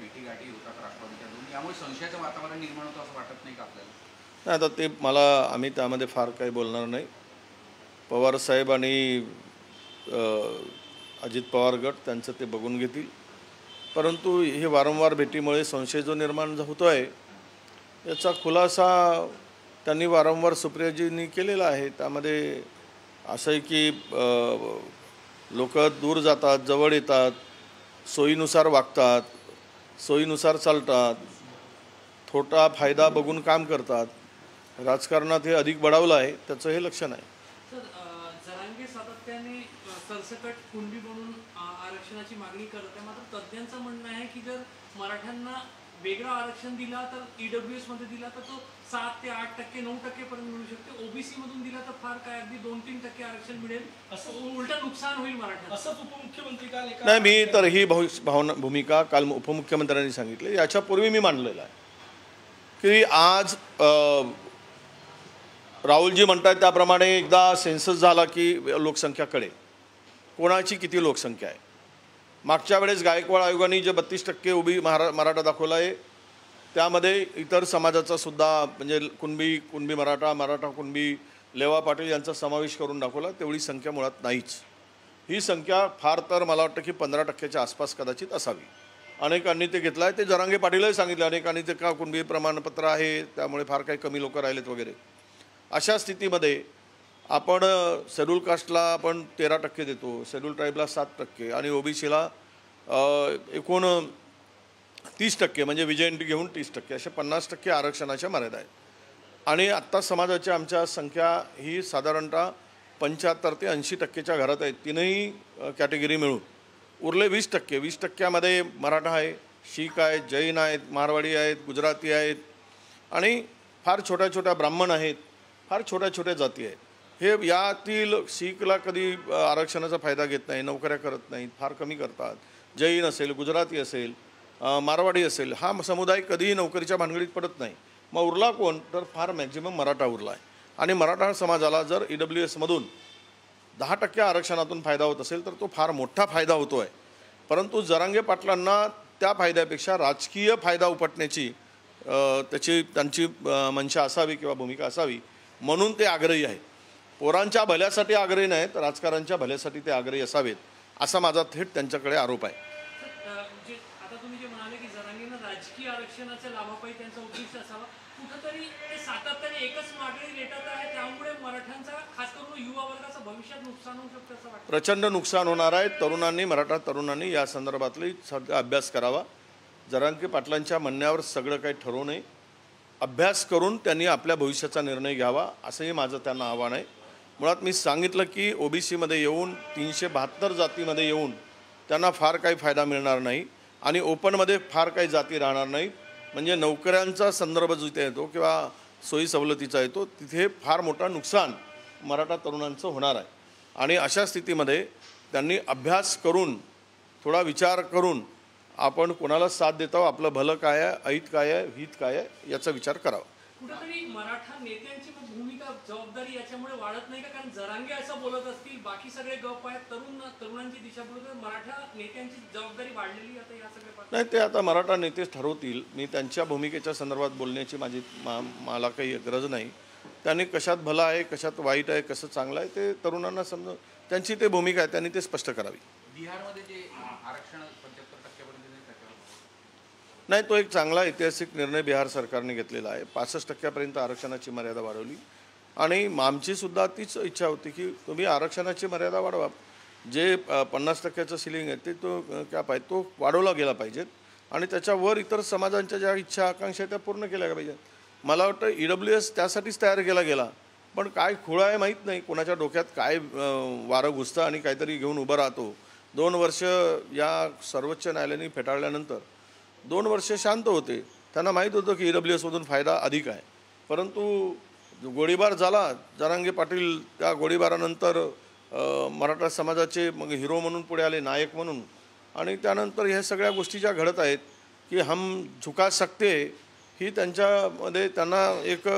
भेटीगाठी होतात राष्ट्रवादीच्या दोन, यामुळे संशयाचं वातावरण निर्माण होतं असं वाटत नाही का आपल्याला? नाही, आता ते आम्ही त्यामध्ये फार काही बोलणार नाही. पवारसाहेब आणि अजित पवार गट त्यांचं ते बघून घेतील. परंतु हे वारंवार भेटीमुळे संशय जो निर्माण होतो आहे याचा खुलासा त्यांनी वारंवार सुप्रियाजींनी केलेला आहे. त्यामध्ये असं आहे की लोक दूर जातात, जवळ येतात, सोयीनुसार वागतात, सोयीनुसार चालतात, थोटा फायदा बघून काम करतात. राजकारणात हे अधिक बळावलं आहे, त्याचं हे लक्षण आहे. सर, जरांगे सातत्याने सरसकट कुणबी म्हणून आरक्षणाची मागणी करत आहे. मात्र तज्ज्ञांचं म्हणणं आहे की जर मराठ्यांना वेगळं आरक्षण दिला तर ईडब्ल्यूएस मध्ये दिला तर तो 7 ते 8%, 9% पर्यंत मिळू शकते. ओबीसी मधून दिला तर फार काय अगदी 2-3% आरक्षण मिळेल, असं उलट नुकसान होईल मराठ्यांना, असंच उपमुख्यमंत्री काल नाही, मी तर ही भूमिका काल उपमुख्यमंत्र्यांनी सांगितली. याच्यापूर्वी मी मांडलेलं आहे की आज राहुलजी म्हणतात त्याप्रमाणे एकदा सेन्सस झाला की लोकसंख्या कळेल कोणाची किती लोकसंख्या आहे. मागच्या वेळेस गायकवाड आयोगाने जे 32% उभी मराठा दाखवला आहे त्यामध्ये इतर समाजाचा सुद्धा म्हणजे कुणबी मराठा कुणबी, लेवा पाटील यांचा समावेश करून दाखवला. तेवढी संख्या मुळात नाहीच. ही संख्या फार तर मला वाटतं की 15%च्या आसपास कदाचित असावी. अनेकांनी ते घेतलं आहे. ते जरांगे पाटीलही सांगितलं, अनेकांनी ते का कुणबी प्रमाणपत्र आहे त्यामुळे फार काही कमी लोक राहिलेत वगैरे. अशा स्थितीमध्ये आपण शेड्यूल कास्टला आपण 13% देतो, शेड्यूल ट्राईबला 7% आणि ओबीसीला एकूण 30% म्हणजे विजयंती घेऊन 30%, अशा 50% आरक्षणाच्या मर्यादा आहेत. आणि आत्ता समाजाच्या आमच्या संख्या ही साधारणतः 75 ते 80%च्या घरात आहेत, तीनही कॅटेगरी मिळून. उरले 20%. 20%मध्ये मराठा आहे, शीख आहेत, जैन आहेत, मारवाडी आहेत, गुजराती आहेत आणि फार छोट्या छोट्या ब्राह्मण आहेत, फार छोट्या छोट्या जाती आहेत. हे यातील शीखला कधी आरक्षणाचा फायदा घेत नाही, नोकऱ्या करत नाहीत, फार कमी करतात. जैन असेल, गुजराती असेल, मारवाडी असेल, हा समुदाय कधीही नोकरीच्या भानगडीत पडत नाही. मग उरला कोण तर फार मॅक्झिमम मराठा उरला आहे. आणि मराठा समाजाला जर ईडब्ल्यूएसमधून 10% आरक्षणातून फायदा होत असेल तर तो फार मोठा फायदा होतो आहे. परंतु जरांगे पाटलांना त्या फायद्यापेक्षा राजकीय फायदा उपटण्याची त्यांची मंशा असावी किंवा भूमिका असावी म्हणून ते आग्रही आहेत. पोरांच्या भल्यासाठी आग्रही नाहीत, राजकारणाच्या भल्यासाठी ते आग्रही असावेत असा माझा थेट त्यांच्याकडे आरोप आहे. आता तुम्ही जे म्हणाले की जरांगेंना राजकीय आरक्षणाच्या लाभापायी त्यांचा उद्देश असावा, कुठंतरी ते सातत्याने एकच मागणी रेटत आहे, त्यामुळे मराठ्यांचा खास करून युवा वर्गाचं भविष्यात नुकसान होऊ शकतं असं वाटतं. प्रचंड नुकसान होणार आहे. मराठा तरुणांनी या संदर्भातली सध्या अभ्यास करावा. जरांगे पाटलांच्या म्हणण्यावर सगळं काही ठरवू नये, अभ्यास करून त्यांनी आपल्या भविष्याचा निर्णय घ्यावा असंही माझं त्यांना आव्हान आहे. मुळात मी सांगितलं की ओबीसीमध्ये येऊन 372 जातीमध्ये येऊन त्यांना फार काही फायदा मिळणार नाही आणि ओपनमध्ये फार काही जाती राहणार नाहीत. म्हणजे नोकऱ्यांचा संदर्भ जिथे येतो किंवा सोयी सवलतीचा येतो तिथे फार मोठा नुकसान मराठा तरुणांचं होणार आहे. आणि अशा स्थितीमध्ये त्यांनी अभ्यास करून, थोडा विचार करून आपण कोणाला साथ देतो, आपलं भलं काय आहे, ऐत काय आहे, हित काय आहे याचा विचार करावा. कुठेतरी मराठा नेत्यांची भूमिका, जबाबदारी याच्यामुळे वाढत नाही का? कारण जरांगे असं बोलत असतील, बाकी सगळे गप आहेत, तरुणांची दिशाभूल, मराठा नेत्यांची जबाबदारी वाढलेली आता या सगळ्या नाही, ते आता मराठा नेतेच ठरवतील. मी त्यांच्या भूमिकेच्या संदर्भात बोलण्याची मला काही गरज नाही. त्यांनी कशात भलं आहे, कशात वाईट आहे, कसं चांगलं आहे ते तरुणांना समजून त्यांची ते भूमिका आहे, त्यांनी ते स्पष्ट करावी. बिहारमध्ये जे आरक्षण 75% नाही, तो एक चांगला ऐतिहासिक निर्णय बिहार सरकारने घेतलेला आहे. 65% आरक्षणाची मर्यादा वाढवली आणि आमचीसुद्धा तीच इच्छा होती की तुम्ही आरक्षणाची मर्यादा वाढवा. जे 50%चं सिलिंग आहे ते तो कॅप आहे तो वाढवला गेला पाहिजेत आणि त्याच्यावर इतर समाजांच्या ज्या इच्छा आकांक्षा त्या पूर्ण केल्या पाहिजेत. मला वाटतं ईडब्ल्यूएस त्यासाठीच तयार केला गेला, पण काय खोळा आहे माहीत नाही, कोणाच्या डोक्यात काय वारं घुसतं आणि काहीतरी घेऊन उभं राहतो. 2 वर्ष या सर्वोच्च न्यायालयाने फेटाळल्यानंतर 2 वर्ष शांत होते. त्यांना माहीत होतं की ईडब्ल्यूएसमधून फायदा अधिक आहे. परंतु गोळीबार झाला, जरांगे पाटील त्या गोळीबारानंतर मराठा समाजाचे मग हिरो म्हणून पुढे आले, नायक म्हणून. आणि त्यानंतर ह्या सगळ्या गोष्टी ज्या घडत आहेत की हम झुका सकते, ही त्यांच्यामध्ये त्यांना एक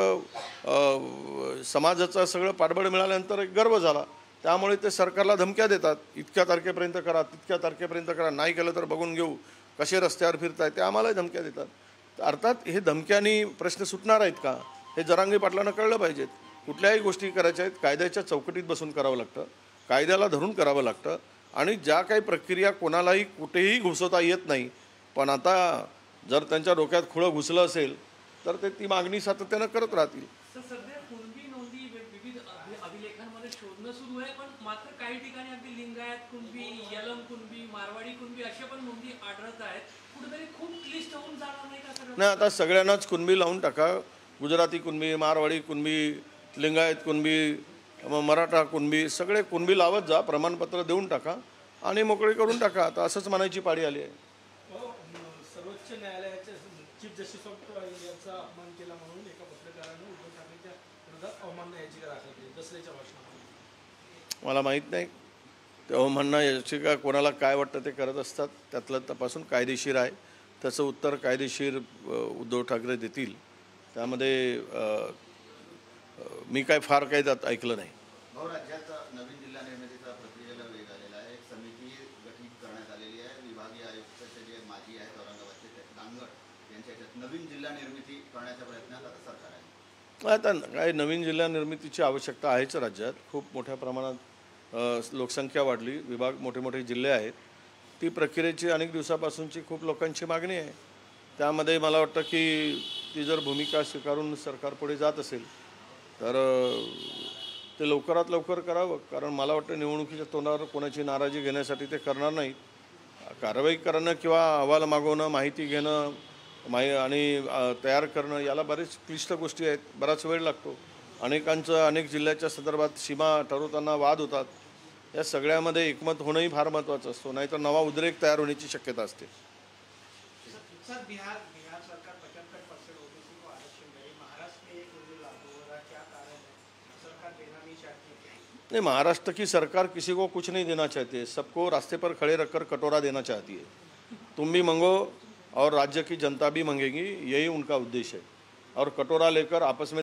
समाजाचं सगळं पाठबळ मिळाल्यानंतर एक गर्व झाला. त्यामुळे ते सरकारला धमक्या देतात, इतक्या तारखेपर्यंत करा, तितक्या तारखेपर्यंत करा, नाही केलं तर बघून घेऊ, कसे रस्त्यावर फिरतायत ते आम्हालाही धमक्या देतात. तर अर्थात हे धमक्यांनी प्रश्न सुटणार आहेत का हे जरांगे पाटलांना कळलं पाहिजेत. कुठल्याही गोष्टी करायच्या आहेत कायद्याच्या चौकटीत बसून करावं लागतं, कायद्याला धरून करावं लागतं आणि ज्या काही प्रक्रिया कोणालाही कुठेही घुसवता येत नाही. पण आता जर त्यांच्या डोक्यात खुळं घुसलं असेल तर ते ती मागणी सातत्यानं करत राहतील. तर सध्या कुणबी नोंदी विविध अभिलेखांमध्ये शोधणं सुरू आहे, पण मात्र काही ठिकाणी अगदी लिंगायत कुणबी, यलम कुणबी, मारवाडी कुणबी अशा पण नोंदी आढळत आहेत. कुठेतरी खूप क्लिष्ट होऊन जाणार नाही का सगळं? नाही, आता सगळ्यांनाच कुणबी लावून टाका. गुजराती कुणबी, मारवाडी कुणबी, लिंगायत कुणबी, मराठा कुणबी, सगळे कुणबी लावत जा, प्रमाणपत्र देऊन टाका आणि मोकळी करून टाका. आता असंच म्हणायची पाळी आली आहे. सर्वोच्च न्यायालयाच्या चीफ जस्टिस ऑफ यांचा अपमान केला म्हणून एका पत्रकारानं उद्धव ठाकरेंच्या विरोधात अवमानना याचिका दाखल केली दसऱ्याच्या भाषणामध्ये. मला माहीत नाही ते अवमानना याचिका कोणाला काय वाटतं ते करत असतात. त्यातलं तपासून कायदेशीर आहे, त्याचं उत्तर कायदेशीर उद्धव ठाकरे देतील. त्यामध्ये मी काय फार काही त्यात ऐकलं नाही. राज्यात नवीन जिल्हा निर्मितीचा प्रक्रियेला वेग आलेला आहे. एक समिती गठीत करण्यात आलेली आहे. विभागीय आयुक्ताचे जे माजी आहेत औरंगाबादचे दांगड यांच्या ह्याच्यात नवीन जिल्हा निर्मिती करण्याच्या प्रयत्नात आता सरकार आहे. आता काय नवीन जिल्हा निर्मितीची आवश्यकता आहेच. राज्यात खूप मोठ्या प्रमाणात लोकसंख्या वाढली, विभाग मोठे मोठे जिल्हे आहेत. ती प्रक्रियेची अनेक दिवसापासूनची खूप लोकांची मागणी आहे. त्यामध्ये मला वाटतं की ती जर भूमिका स्वीकारून सरकार पुढे जात असेल तर ते लवकरात लवकर करावं. कारण मला वाटतं निवडणुकीच्या तोंडावर कोणाची नाराजी घेण्यासाठी ते करणार नाहीत. कारवाई करणं किंवा अहवाल मागवणं, माहिती घेणं आणि तयार करणं याला बरेच क्लिष्ट गोष्टी आहेत, बराच वेळ लागतो. अनेक जिल्ह्याच्या संदर्भात सीमा ठरवताना वाद होतात. या सगळ्यामध्ये एकमत होणंही फार महत्त्वाचं असतो, नाहीतर नवा उद्रेक तयार होण्याची शक्यता असते. सर बिहार सरकार 75% ओबीसी को आरक्षण दे, महाराष्ट्र में एक रूल लागू हो रहा है, क्या कारण है? सरकार देना नहीं चाहती है? नहीं, महाराष्ट्र की सरकार किसी को कुछ नहीं देना चाहती है, सबको रास्ते पर खड़े रखकर कटोरा देना चाहती है. तुम भी मंगो और राज्य की जनता भी मंगेगी, यही उनका उद्देश्य है. और कटोरा लेकर आपस में